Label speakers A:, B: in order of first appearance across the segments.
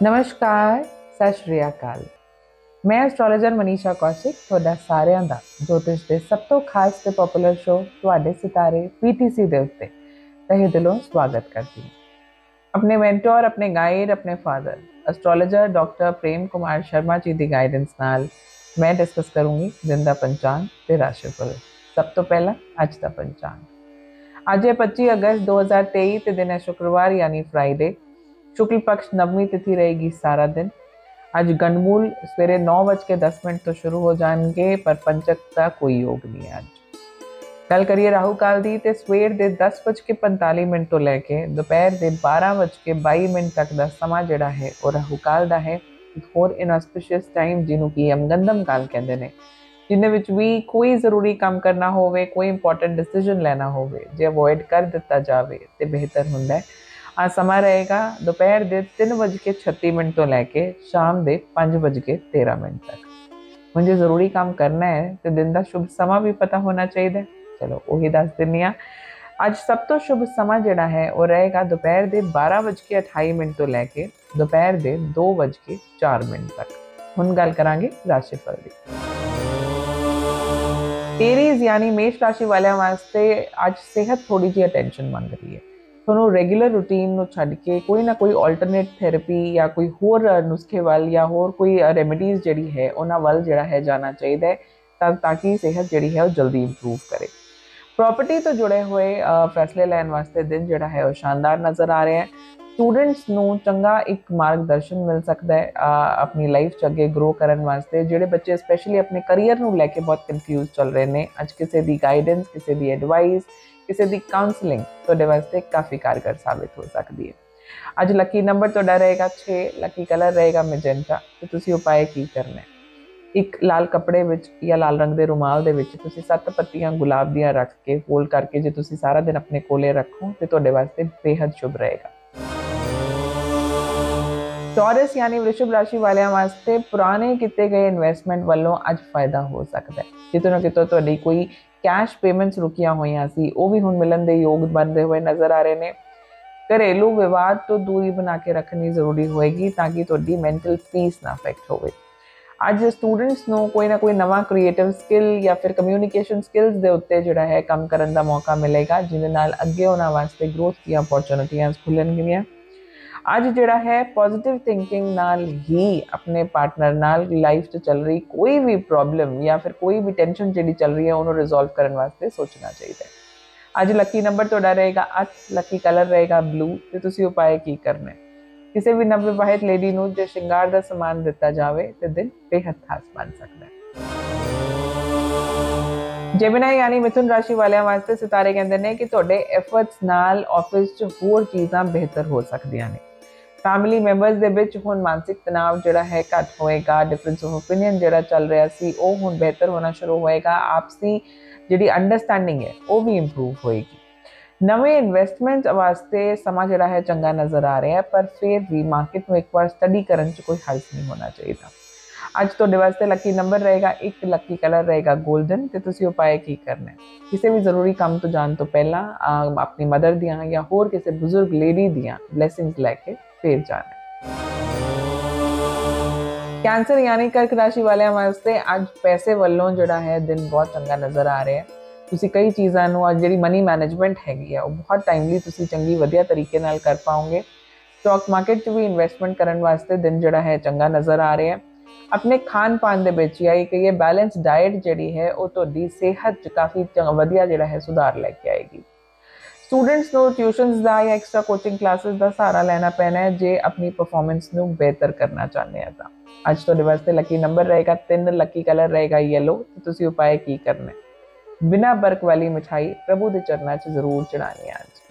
A: नमस्कार, सत श्री अकाल। मैं एस्ट्रोलॉजर मनीषा कौशिक ਤੁਹਾਡਾ ਸਾਰਿਆਂ ਦਾ ਜੋਤਿਸ਼ ਦੇ ਸਭ ਤੋਂ ਖਾਸ ਤੇ ਪਪੂਲਰ ਸ਼ੋ ਤੁਹਾਡੇ ਸਿਤਾਰੇ PTC ਦੇ ਉੱਤੇ ਤਹਿ ਦਿਲੋਂ ਸਵਾਗਤ ਕਰਦੀ ਹਾਂ। ਆਪਣੇ ਮੈਂਟਰ, ਆਪਣੇ ਗਾਈਡ, ਆਪਣੇ father astrologer doctor Prem Kumar Sharma ji ਦੀ ਗਾਈਡੈਂਸ ਨਾਲ ਮੈਂ ਡਿਸਕਸ ਕਰੂੰਗੀ ਦਿਨ ਦਾ ਪੰਚਾਂਗ ਤੇ ਰਾਸ਼ੀਫਲ। ਸਭ ਤੋਂ ਪਹਿਲਾਂ ਅੱਜ ਦਾ ਪੰਚਾਂਗ। ਅੱਜ ਹੈ 25 ਅਗਸਤ 2023 ਤੇ ਦਿਨ ਹੈ ਸ਼ੁੱਕਰਵਾਰ यानी फ्राइडे। शुक्ल पक्ष नवमी तिथि रहेगी सारा दिन। आज गणमूल सवेरे 9:10 तो शुरू हो जाएंगे पर पंचक का कोई योग नहीं है। अज गल करिए राहु काल दी ते सवेर दे 10:45 तो लैके दोपहर दे 12:22 तक का समा जिहड़ा है वो राहु काल दा है। एक होर इनऑस्पिशियस टाइम जिन्हों की यमगंधम काल कहते हैं, जिन्हें विच भी कोई जरूरी काम करना होवे, कोई इंपॉर्टेंट डिसीजन लेना होवे जे अवॉइड कर दिता जाए तो बेहतर हुंदा है। आ समा रहेगा दोपहर के 3:36 तो लैके शाम के 5:13 तक। मुझे जरूरी काम करना है तो दिन का शुभ समा भी पता होना चाहिए। चलो वही दस दिनी। अज सब तो शुभ समा जिहड़ा है वो रहेगा दोपहर के 12:28 तो लैके दोपहर के 2:04 तक। हुण गल करांगे राशिफल की। एरीज यानी मेष राशि वाले वास्ते अज सेहत थोड़ी जी अटेंशन मांग रही है। ਤੁਹਾਨੂੰ ਰੈਗੂਲਰ ਰੂਟੀਨ ਨੂੰ ਛੱਡ ਕੇ ਕੋਈ ਨਾ ਕੋਈ ਆਲਟਰਨੇਟ ਥੈਰੇਪੀ ਜਾਂ ਕੋਈ ਹੋਰ ਨੁਸਖੇ ਵੱਲ ਜਾਂ ਹੋਰ ਕੋਈ ਰੈਮੇਡੀਜ਼ ਜਿਹੜੀ ਹੈ ਉਹਨਾਂ ਵੱਲ ਜਿਹੜਾ ਹੈ ਜਾਣਾ ਚਾਹੀਦਾ ਹੈ ਤਾਂ ਕਿ ਸਿਹਤ ਜਿਹੜੀ ਹੈ ਉਹ ਜਲਦੀ ਇੰਪਰੂਵ ਕਰੇ। ਪ੍ਰੋਪਰਟੀ ਤੋਂ ਜੁੜੇ ਹੋਏ ਫੈਸਲੇ ਲੈਣ ਵਾਸਤੇ ਦਿਨ ਜਿਹੜਾ ਹੈ ਉਹ ਸ਼ਾਨਦਾਰ ਨਜ਼ਰ ਆ ਰਿਹਾ ਹੈ। ਸਟੂਡੈਂਟਸ ਨੂੰ ਚੰਗਾ ਇੱਕ ਮਾਰਗਦਰਸ਼ਨ ਮਿਲ ਸਕਦਾ ਹੈ ਆਪਣੀ ਲਾਈਫ 'ਚ ਅੱਗੇ ਗਰੋ ਕਰਨ ਵਾਸਤੇ। ਜਿਹੜੇ ਬੱਚੇ ਸਪੈਸ਼ਲੀ ਆਪਣੇ ਕਰੀਅਰ ਨੂੰ ਲੈ ਕੇ ਬਹੁਤ ਕਨਫਿਊਜ਼ ਚੱਲ ਰਹੇ ਨੇ, ਅੱਜ ਕਿਸੇ ਦੀ ਗਾਈਡੈਂਸ, ਕਿਸੇ ਦੀ ਐਡਵਾਈਸ, ਕਿਸੇ ਦੀ ਕਾਉਂਸਲਿੰਗ ਤੁਹਾਡੇ ਵਾਸਤੇ ਕਾਫੀ ਕਾਰਗਰ ਸਾਬਿਤ ਹੋ ਸਕਦੀ ਹੈ। ਅੱਜ ਲੱਕੀ ਨੰਬਰ ਤੁਹਾਡਾ ਰਹੇਗਾ 6, ਲੱਕੀ ਕਲਰ ਰਹੇਗਾ ਮੈਜੈਂਟਾ। ਤੇ ਤੁਸੀਂ ਉਪਾਅ ਕੀ ਕਰਨਾ ਹੈ? ਇੱਕ ਲਾਲ ਕੱਪੜੇ ਵਿੱਚ ਜਾਂ ਲਾਲ ਰੰਗ ਦੇ ਰੁਮਾਲ ਦੇ ਵਿੱਚ ਤੁਸੀਂ 7 ਪੱਤੀਆਂ ਗੁਲਾਬ ਦੀਆਂ ਰੱਖ ਕੇ ਫੋਲਡ ਕਰਕੇ ਜੇ ਤੁਸੀਂ ਸਾਰਾ ਦਿਨ ਆਪਣੇ ਕੋਲੇ ਰੱਖੋ ਤੇ ਤੁਹਾਡੇ ਵਾਸਤੇ ਬੇहद ਸ਼ੁਭ ਰਹੇਗਾ। ਟੌਰਸ यानी वृषभ राशि वालिਆਂ ਵਾਸਤੇ ਪੁਰਾਣੇ ਕੀਤੇ ਗਏ ਇਨਵੈਸਟਮੈਂਟ ਵੱਲੋਂ ਅੱਜ ਫਾਇਦਾ ਹੋ ਸਕਦਾ ਹੈ। ਕਿਤੇ ਨਾ ਕਿਤੇ ਤੁਹਾਡੀ ਕੋਈ कैश पेमेंट्स रुकिया हुई सी वो भी हुण मिलन के योग बनते हुए नज़र आ रहे हैं। घरेलू विवाद तो दूरी बना के रखनी जरूरी होएगी ताकि तुहाडी मैंटल पीस ना अफेक्ट होवे। अज स्टूडेंट्स नूं कोई ना कोई नवा क्रिएटिव स्किल या फिर कम्यूनीकेशन स्किल्स के उत्ते जिहड़ा है काम करन दा मौका मिलेगा, जिहदे नाल अगे उन्हां वास्ते ग्रोथ दी अपॉर्चुनिटीज़ खुलणगीਆਂ। ਅੱਜ ਜਿਹੜਾ ਹੈ ਪੋਜ਼ਿਟਿਵ ਥਿੰਕਿੰਗ ਨਾਲ ਹੀ ਆਪਣੇ ਪਾਰਟਨਰ ਨਾਲ ਲਾਈਫ 'ਚ ਚੱਲ ਰਹੀ ਕੋਈ ਵੀ ਪ੍ਰੋਬਲਮ ਜਾਂ ਫਿਰ ਕੋਈ ਵੀ ਟੈਨਸ਼ਨ ਜਿਹੜੀ ਚੱਲ ਰਹੀ ਹੈ ਉਹਨੂੰ ਰਿਜ਼ੋਲਵ ਕਰਨ ਵਾਸਤੇ ਸੋਚਣਾ ਚਾਹੀਦਾ ਹੈ। ਅੱਜ ਲੱਕੀ ਨੰਬਰ ਤੁਹਾਡਾ ਰਹੇਗਾ 8, ਲੱਕੀ ਕਲਰ ਰਹੇਗਾ ਬਲੂ ਤੇ ਤੁਸੀਂ ਉਪਾਅ ਕੀ ਕਰਨਾ ਹੈ? ਕਿਸੇ ਵੀ ਨਵਵਿਵਾਹਿਤ ਲੇਡੀ ਨੂੰ ਜੇ ਸ਼ਿੰਗਾਰ ਦਾ ਸਮਾਨ ਦਿੱਤਾ ਜਾਵੇ ਤੇ ਦਿਨ ਬੇहद ਖਾਸ ਬਣ ਸਕਦਾ ਹੈ। ਜੈਮਿਨਾਈ यानी मिथुन राशि वालिਆਂ ਵਾਸਤੇ ਸਿਤਾਰੇ ਕਹਿੰਦੇ ਨੇ ਕਿ ਤੁਹਾਡੇ ਐਫਰਟਸ ਨਾਲ ਆਫਿਸ 'ਚ ਹੋਰ ਚੀਜ਼ਾਂ ਬਿਹਤਰ ਹੋ ਸਕਦੀਆਂ ਨੇ। फैमिली मैंबर्स ਦੇ ਵਿੱਚ ਹੁਣ ਮਾਨਸਿਕ ਤਣਾਅ ਜਿਹੜਾ ਹੈ ਘੱਟ ਹੋਏਗਾ। ਡਿਫਰੈਂਸ ਆਫ ਓਪੀਨੀਅਨ ਜਿਹੜਾ ਚੱਲ ਰਿਹਾ ਸੀ ਉਹ ਹੁਣ ਬਿਹਤਰ ਹੋਣਾ ਸ਼ੁਰੂ ਹੋਏਗਾ। ਆਪਸੀ ਜਿਹੜੀ ਅੰਡਰਸਟੈਂਡਿੰਗ ਹੈ ਉਹ ਵੀ ਇੰਪਰੂਵ ਹੋਏਗੀ। ਨਵੇਂ ਇਨਵੈਸਟਮੈਂਟ ਵਾਸਤੇ ਸਮਾਂ ਜਿਹੜਾ ਹੈ ਚੰਗਾ ਨਜ਼ਰ ਆ ਰਿਹਾ ਹੈ, ਪਰ ਫਿਰ ਵੀ ਮਾਰਕੀਟ ਨੂੰ ਇੱਕ ਵਾਰ ਸਟੱਡੀ ਕਰਨ 'ਚ ਕੋਈ ਹਰਜ ਨਹੀਂ ਹੋਣਾ ਚਾਹੀਦਾ। ਅੱਜ ਤੁਹਾਡੇ ਵਾਸਤੇ ਲੱਕੀ ਨੰਬਰ ਰਹੇਗਾ 1, ਲੱਕੀ ਕਲਰ ਰਹੇਗਾ 골ਡਨ ਤੇ ਤੁਸੀਂ ਉਪਾਅ ਕੀ ਕਰਨਾ ਹੈ? ਕਿਸੇ ਵੀ ਜ਼ਰੂਰੀ ਕੰਮ ਤੋਂ ਜਾਣ ਤੋਂ ਪਹਿਲਾਂ ਆਪਣੀ ਮਦਰ ਦੀਆਂ ਜਾਂ ਹੋਰ ਕਿਸੇ ਬਜ਼ੁਰਗ ਲੇਡੀ ਦੀਆਂ ਬਲੇਸਿੰਗਸ ਲੈ ਕੇ फिर जाना। कैंसर यानी कर्क राशि वाले वास्ते अज पैसे वालों जिहड़ा है दिन बहुत चंगा नज़र आ रहा है। तुसी कई चीज़ों नूं अज जिहड़ी मनी मैनेजमेंट हैगी है वो बहुत टाइमली तुसी चंगी वधिया तरीके नाल कर पाओगे। स्टॉक मार्केट च भी इन्वेस्टमेंट करने वास्ते दिन जिहड़ा है चंगा नज़र आ रहा है। अपने खान पान दे विच या कि ये बैलेंस डाइट जिहड़ी है वो तुहाडी सेहत च काफ़ी वधिया जिहड़ा है सुधार लैके आएगी। स्टूडेंट्स को ट्यूशनस का या एक्स्ट्रा कोचिंग क्लासेस का सहारा लेना पैना है जे अपनी परफॉर्मेंस को बेहतर करना चाहते हैं। तो अज तुहाडे वास्ते लकी नंबर रहेगा 3, लकी कलर रहेगा येलो तो तुसी उपाय की करना है? बिना बर्क वाली मिठाई प्रभु के चरणों च जरूर चढ़ानी है। अज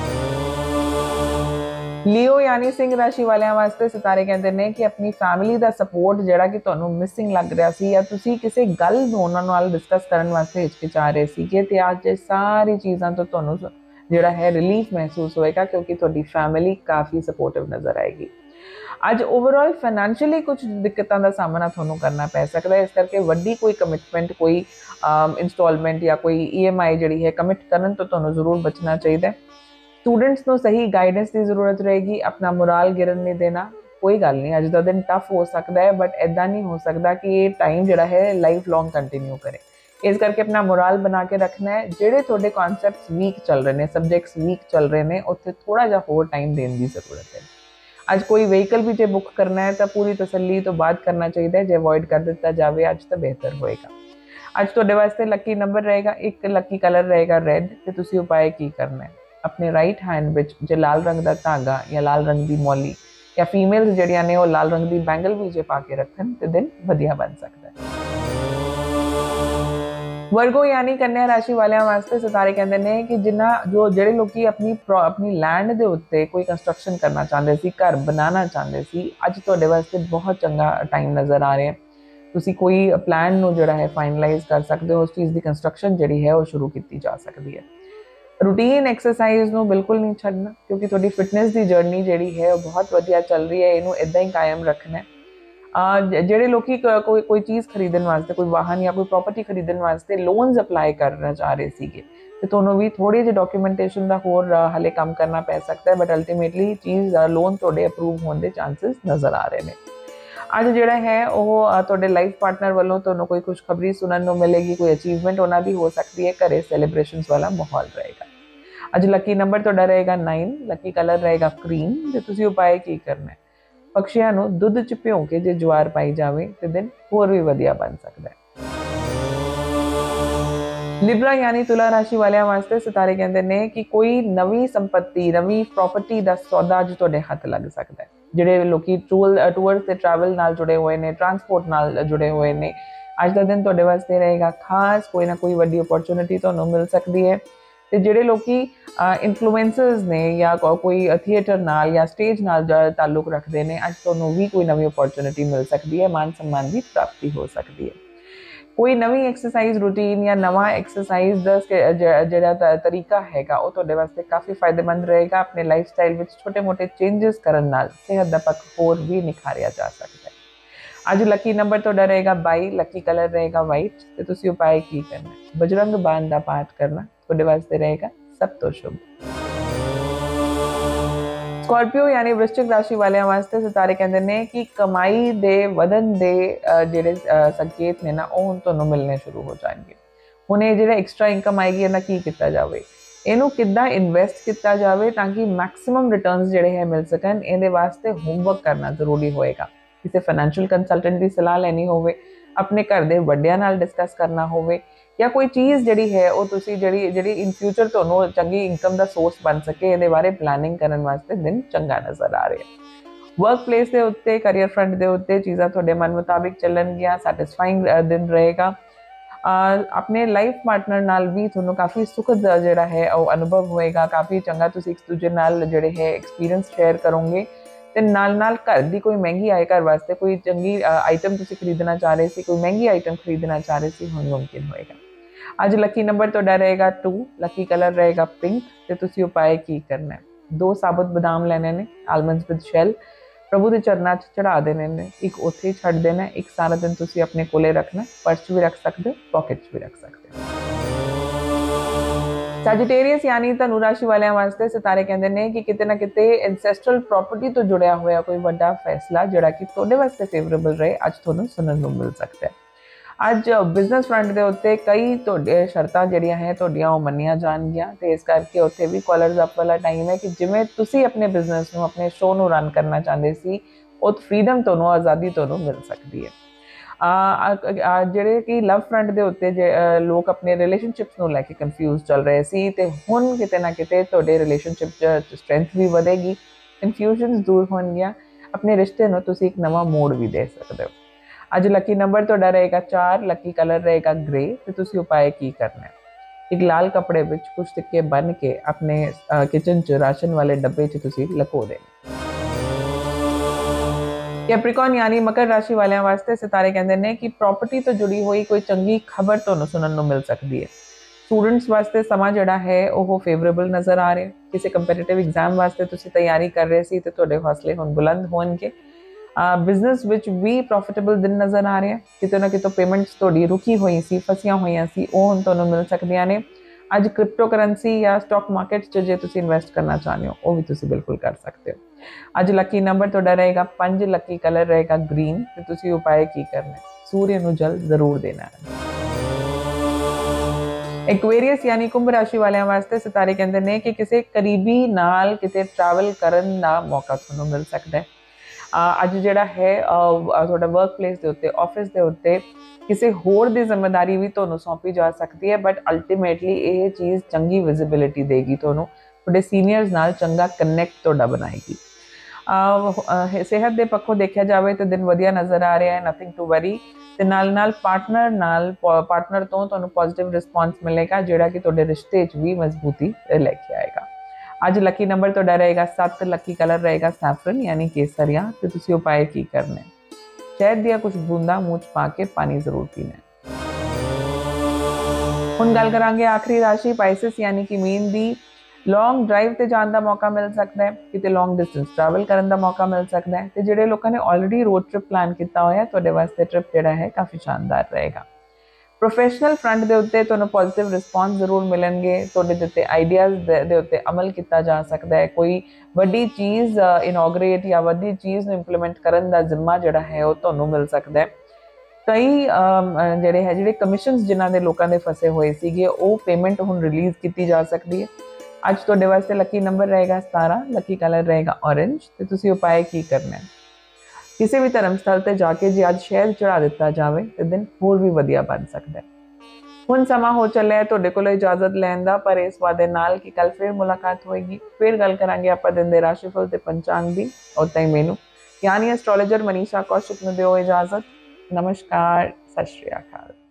A: लियो यानी सिंह राशि वाले वास्ते सितारे कहते हैं कि अपनी फैमिली का सपोर्ट जिहड़ा कि तुहानूं मिसिंग लग रहा सी या तुसी किसी गल नूं उन्हां नाल डिस्कस करन वास्ते हिचकिचा रहे सीगे ते अज सारी चीज़ां तो तुहानूं जिहड़ा है रिलीफ महसूस होएगा क्योंकि तुहाडी फैमिली काफ़ी सपोर्टिव नज़र आएगी। अज ओवरऑल फाइनैंशियली कुछ दिक्कतों का सामना तुहानूं करना पै सकता है, इस करके वड्डी कोई कमिटमेंट, कोई इंस्टॉलमेंट या कोई EMI जिहड़ी है कमिट करन तो तुहानूं जरूर बचना चाहिए। स्टूडेंट्स को सही गाइडेंस की जरूरत रहेगी। अपना मोराल गिरन नहीं देना, कोई गल नहीं, अज का दिन टफ हो सकता है बट इदा नहीं हो सकता कि ये टाइम जोड़ा है लाइफ लॉन्ग कंटिन्यू करे। इस करके अपना मोराल बना के रखना है। जेडे थोड़े कॉन्सैप्ट्स वीक चल रहे हैं, सब्जैक्ट्स वीक चल रहे हैं, उत्थे थोड़ा जा होर टाइम देने की जरूरत है। अज कोई व्हीकल भी जो बुक करना है तो पूरी तसल्ली तो बाद करना चाहिए, जो अवॉइड कर दिता जाए अज तो बेहतर होएगा। अज तुहाडे वास्ते लकी नंबर रहेगा 1, लकी कलर रहेगा रेड। तो तुसीं उपाय की करना है, अपने राइट हैंड विच जो लाल रंग का धागा या लाल रंग की मौली या फीमेल्स जड़ियां ने लाल रंग की बैंगल भी जो पा के रखन तो दिन वधिया बन सकता है। वर्गो यानी कन्या राशि वालियां वास्ते सितारे कहते हैं कि जिन्ना जो जेडे लोग अपनी लैंड के उत्ते कोई कंस्ट्रक्शन करना चाहते सी, घर बनाना चाहते सी, अज तुहाडे वास्ते बहुत चंगा टाइम नज़र आ रहा है। तुसी कोई प्लान नूं जिहड़ा है फाइनलाइज कर सकते हो, उस चीज़ की कंस्ट्रक्शन जिहड़ी है वो शुरू की जा सकती है। रूटीन एक्सरसाइज नूं बिल्कुल नहीं छड्डना, क्योंकि तुहाडी फिटनेस की जर्नी जिहड़ी है वो बहुत वधिया चल रही है, इनू इदां ही कायम रखना है। जेडे लोग कोई चीज़ खरीदने वास्ते, कोई वाहन या कोई प्रॉपर्टी खरीदने वास्ते लोन्स अप्लाई करना चाह रहे थे तो तुहानूं भी थोड़ी जी डॉक्यूमेंटेशन का होर हाले काम करना पै सकता है, बट अल्टीमेटली चीज़ लोन तुहाडे अप्रूव होने के चांसिस नज़र आ रहे हैं। अज जिहड़ा है वो तुहाडे लाइफ पार्टनर वालों तुहानूं कोई खुशखबरी सुनने को मिलेगी, कोई अचीवमेंट उन्होंने हो सकती है, घरे सैलीब्रेशनस वाला माहौल रहेगा। अज लकी नंबर तुहाडा रहेगा 9, लकी कलर रहेगा क्रीम। तो तुसीं उपाय की करना है, पक्षियों को दुध च भिओं के जो ज्वार पाई जाए तो दिन होर भी वधिया बन सकता है। लिब्रा यानी तुला राशि वालियां वास्ते सितारे कहते हैं कि कोई नवी संपत्ति, नवी प्रॉपर्टी का सौदा अज तुहाडे हथ लग सकता है। जिहड़े लोग टूअर्स से ट्रैवल नाल जुड़े हुए हैं, ट्रांसपोर्ट नाल जुड़े हुए हैं, अज का दिन तुहाडे वास्ते रहेगा खास। कोई ना कोई वड्डी अपॉर्चुनिटी तुहानूं मिल सकती है। तो जिहड़े लोग इन्फ्लुएंसर्स ने या कोई थिएटर नाल या स्टेज नाल ताल्लुक रखते हैं, अज तुहानूं भी कोई नवी अपॉर्चुनिटी मिल सकती है, मान सम्मान की प्राप्ति हो सकती है। कोई नवी एक्सरसाइज रूटीन या नवा एक्सरसाइज जो तरीका है वो तुहाडे वास्ते काफ़ी फायदेमंद रहेगा। अपने लाइफ स्टाइल में छोटे मोटे चेंजिस करने नाल सेहत का पक्ष होर भी निखारिया जा सकता है। अज लकी नंबर तुहाडा रहेगा 22, लकी कलर रहेगा वाइट। तो तुसीं उपाय की करना है, बजरंग बाण का पाठ करना तुहाडे वास्ते रहेगा सब तो शुभ। स्कॉर्पियो यानी वृश्चिक राशि वाले वास्ते सितारे कहते हैं कि कमाई दे वधन दे जिहड़े संकेत ने ना वो हुण तुहानूं मिलने शुरू हो जाएंगे। हुण ये जिहड़ा एक्सट्रा इनकम आएगी इहदा की किया जाए, इनू किद्दां इन्वेस्ट किया जाए ताकि मैक्सिमम रिटर्न्स जिहड़े है मिल सकन। इहदे वास्ते होमवर्क करना जरूरी होएगा। किसी फाइनैंशियल कंसलटेंट की सलाह लैनी होवे, अपने घर के वड्डियां नाल डिस्कस करना होवे, या कोई चीज़ जिहड़ी है वो तुसी जिहड़ी इन फ्यूचर तुहानूं चंगी इनकम का सोर्स बन सके, इहदे बारे प्लानिंग करने वास्ते दिन चंगा नज़र आ रहा है। वर्क प्लेस के उत्ते, करियर फ्रंट के उत्ते चीज़ां तुहाडे मन मुताबिक चलणगियां, सैटिस्फाइंग दिन रहेगा। अपने लाइफ पार्टनर नाल भी तुहानूं काफ़ी सुखद जिहड़ा है वो अनुभव होएगा। काफ़ी चंगा तुसी एक दूजे नाल जिहड़े है एक्सपीरियंस शेयर करोगे। ते नाल नाल घर की कोई महंगी आए, घर वास्ते कोई चंगी आइटम तुसी खरीदना चाह रहे थे, कोई महंगी आइटम खरीदना चाह रहे थे, हुण मुमकिन होएगा। अज लकी नंबर तुहाडा रहेगा 2, लकी कलर रहेगा पिंक। तो तुसी उपाय की करना है, 2 साबुत बादाम लेने ने, आलमंड्स विद शैल, प्रभु के चरणों चढ़ा देने ने, एक उत्थे छड़ देना, एक सारा दिन तुसी अपने कोले रखना, पर्स भी रख सकते हो, पॉकेट्स भी रख सकते हो। सैजिटेरियस यानी धनु राशि वाले वास्ते सितारे कहते हैं कि किते ना किते एंसेस्ट्रल प्रॉपर्टी तो जुड़िया हुआ कोई बड़ा फैसला जोड़ा कि तुहाडे वास्ते फेवरेबल रहे अज तुहानूं सुनने को मिल सकता है। अज बिजनेस फ्रंट के उत्ते कई तुहाडे शर्तां जिहड़ियां है तुहाडियां वो मन्नियां जाणगियां, ते इस करके उत्थे भी कॉलर्स अप वाला टाइम है कि जिवें तुसी अपने बिजनेस नूं, अपने शो नूं रन करना चाहते सी, वो फ्रीडम तुहानूं, आज़ादी तुहानूं मिल सकती है। जिहड़े कि लव फ्रंट के उत्ते लोग अपने रिलेशनशिप्स नूं लैके कन्फ्यूज चल रहे सी, ते हुण किते ना किते तुहाडे रिलेशनशिप च स्ट्रेंथ भी वधेगी, कन्फ्यूजन्स दूर होणगियां, अपने रिश्ते नूं तुसी एक नवा मोड़ भी दे सकते हो। अज लकी नंबर तुहाडा रहेगा 4, लकी कलर रहेगा ग्रे। तो तुसी उपाय की करना है, एक लाल कपड़े विच कुछ सिक्के बन के अपने किचन च राशन वाले डब्बे च तुसी लको देने। कैप्रिकॉन यानी मकर राशि वाले वास्ते सितारे कहते हैं कि प्रॉपर्टी तो जुड़ी हुई कोई चंगी खबर तुहानूं सुनने को मिल सकती है। स्टूडेंट्स वास्ते समा जिहड़ा है वो फेवरेबल नज़र आ रहा है। किसी कंपीटिटिव एग्जाम वास्ते तुसी तैयारी कर रहे सी, तो तुहाडे हौसले हुण बुलंद होणगे। बिजनेस विच भी प्रॉफिटेबल दिन नज़र आ रहे हैं। कितों ना कितों पेमेंट्स थोड़ी रुकी हुई सी, फसियां हुई सी, वो हुण तुहानूं मिल सकदियां ने। अज क्रिप्टो करंसी या स्टॉक मार्केट च जे तुसी इन्वेस्ट करना चाहते हो वो भी तुसी बिल्कुल कर सकते हो। ਅੱਜ ਲੱਕੀ ਨੰਬਰ ਤੁਹਾਡਾ ਰਹੇਗਾ 5, ਲੱਕੀ ਕਲਰ ਰਹੇਗਾ ਗ੍ਰੀਨ ਤੇ ਤੁਸੀਂ ਉਪਾਅ ਕੀ ਕਰਨਾ ਹੈ? ਸੂਰਜ ਨੂੰ ਜਲ ਜ਼ਰੂਰ ਦੇਣਾ ਹੈ। एक्वेरियस यानी कुंभ राशि वाले वास्ते सितारे कहते हैं कि किसी करीबी नाल किते ट्रैवल करन दा मौका तुहानू मिल सकता है। अज जिहड़ा है तुहाडा वर्क प्लेस दे उत्ते ऑफिस दे उत्ते किसी होर दी जिम्मेदारी भी तुहानू सौंपी जा सकती है, बट अल्टीमेटली ये चीज़ चंगी विजिबिलिटी देगी, तुहानू तुहाडे सीनियर्स नाल चंगा कनैक्ट तुहाडा बनाएगी। सेहत के पक्षों देखा जाए तो दिन वधिया नज़र आ रहा है, नथिंग टू वरी। ते नाल पार्टनर तो तुहानू पॉजिटिव रिस्पॉन्स मिलेगा जिहड़ा कि तुहाडे रिश्ते च भी मजबूती लेके आएगा। अज लकी नंबर तुहाडा रहेगा 7, लकी कलर रहेगा सैफरन यानी केसरिया ते तुसीं उपाय की करना है? शहद दियां कुछ बूंदा मूँह च पा के पानी जरूर पीना है। हुण गल करांगे आखिरी राशि पाइसिस यानी कि मीन दी। लॉन्ग ड्राइव ते जाने का मौका मिल सकता है, किते लॉन्ग डिस्टेंस ट्रैवल करने का मौका मिल सकता है। तो जिहड़े लोगों ने ऑलरेडी रोड ट्रिप प्लान किया होया तुहाडे वास्ते ट्रिप जिहड़ा है काफ़ी शानदार रहेगा। प्रोफैशनल फ्रंट के उत्ते तुहानू पॉजिटिव रिस्पॉन्स जरूर मिलणगे, तुहाडे दित्ते आइडियाज़ दे उत्ते अमल किया जा सकता है। कोई वड्डी चीज़ इनॉग्रेट या वड्डी चीज़ इंप्लीमेंट करने का जिम्मा जिहड़ा है वो तुहानू मिल सकता है। कई जिहड़े है जिहड़े कमिशनस जिन्हां दे लोकां दे फसे हुए सीगे वो पेमेंट हुण रिलीज़ की जा सकती है। अज तुहाडे वास्ते लकी नंबर रहेगा 17, लकी कलर रहेगा ऑरेंज ते तुसीं उपाय की करना है? किसी भी धर्म स्थल ते जाके जे अज शहद चढ़ा दिता जाए तो दिन होर भी वधिया बन सकता है। हुण समा हो चलिया तुहाडे कोल इजाजत लैण दा, पर इस वादे नाल कि कल फिर मुलाकात होएगी, फिर गल करांगे आपां दिन दे राशिफल ते पंचांग दी। उद ताईं मैनू यानी एस्ट्रोलॉजर मनीषा कौशिक नूं दिओ इजाजत। नमस्कार, सत श्री अकाल।